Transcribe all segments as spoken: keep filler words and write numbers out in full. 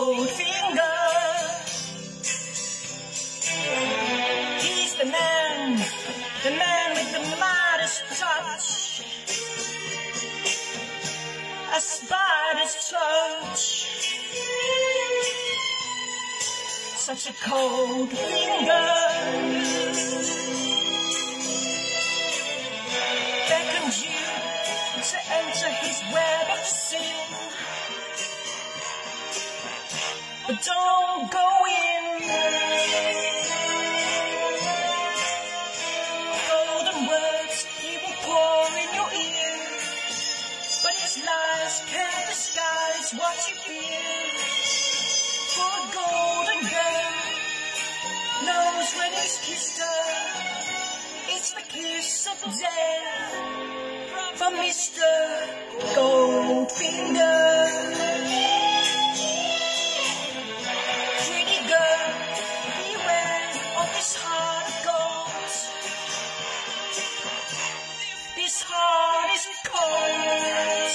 Goldfinger. He's the man, the man with the Midas touch, a spider's touch, such a cold finger beckons you to enter his web of sin. But don't go in. Golden words he will pour in your ear, but his lies can't disguise what you fear. For a golden girl knows when he's kissed her, it's the kiss of death from Mister Goldfinger. His heart is cold.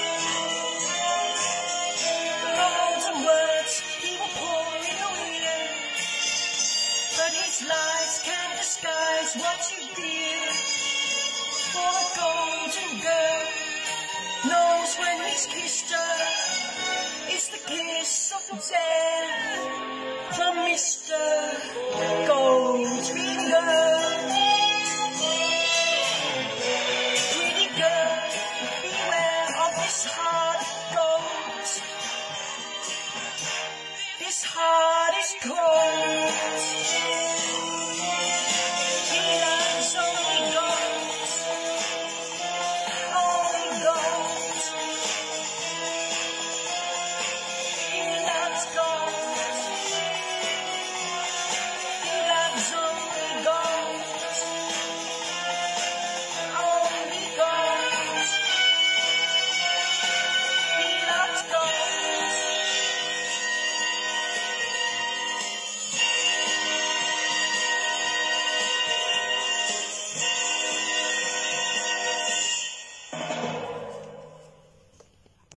Golden words he will pour in your ear, but his lies can't disguise what you fear. For a golden girl knows when he's kissed her, it's the kiss of death from Mister Gold.